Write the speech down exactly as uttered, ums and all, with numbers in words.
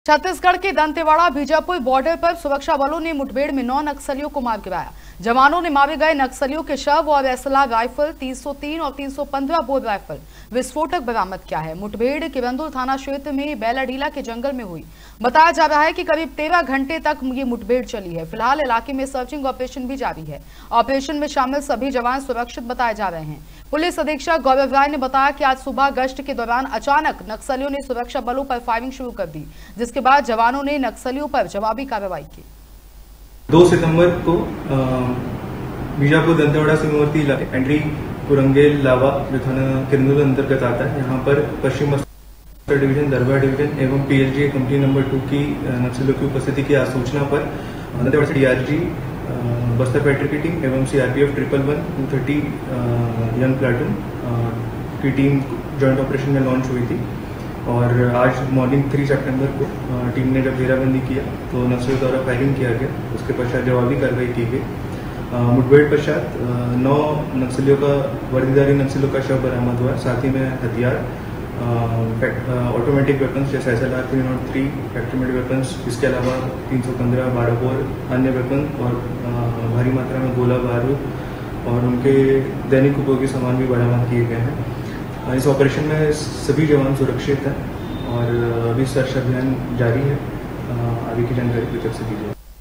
छत्तीसगढ़ के दंतेवाड़ा बीजापुर बॉर्डर पर सुरक्षा बलों ने मुठभेड़ में नौ नक्सलियों को मार गिराया। जवानों ने मारे गए नक्सलियों के शव और एसएलआर राइफल तीन सौ तीन और तीन सौ पंद्रह बोर राइफल विस्फोटक बरामद किया है। मुठभेड़ किरंदुल थाना क्षेत्र में बेलाडीला के जंगल में हुई। बताया जा रहा है कि करीब तेरह घंटे तक ये मुठभेड़ चली है। फिलहाल इलाके में सर्चिंग ऑपरेशन भी जारी है। ऑपरेशन में शामिल सभी जवान सुरक्षित बताए जा रहे हैं। पुलिस अधीक्षक गौरव राय ने बताया कि आज सुबह गश्त के दौरान अचानक नक्सलियों ने सुरक्षा बलों पर फायरिंग शुरू कर दी, जिसके बाद जवानों ने नक्सलियों पर जवाबी कार्रवाई की। दो सितंबर को बीजापुर दंतेवाड़ा सीमावर्ती इलाके एंट्री कुरंगेल लावा जो थाना किरंदुल अंतर्गत आता है, यहाँ पर पश्चिम बस्तर डिवीजन, दरबार डिवीजन एवं पीएचडी कंपनी नंबर टू की नक्सलियों की उपस्थिति की सूचना पर दंतेवाड़ा से डीआरजी बस्तर पेट्रोल की टीम एवं CRPF triple one two thirty young platoon की टीम जॉइंट ऑपरेशन में लॉन्च हुई थी। और आज मॉर्निंग तीन सितंबर को टीम ने जब घेराबंदी किया तो नक्सलियों द्वारा फायरिंग किया गया। उसके पश्चात जवाबी कार्रवाई की गई। मुठभेड़ पश्चात नौ नक्सलियों का वर्दीधारी नक्सलियों का शव बरामद हुआ। साथ ही में हथियार, ऑटोमेटिक वेपन्स जैसे S L R three nought three, factory made weapons, इसके अलावा तीन सौ पंद्रह बारह बोर अन्य वेपन और भारी मात्रा में गोला बारूद और उनके दैनिक उपयोगी सामान भी बरामद किए गए हैं। इस ऑपरेशन में सभी जवान सुरक्षित हैं और अभी सर्च अभियान जारी है। आगे की जानकारी पृथक से दी जाए।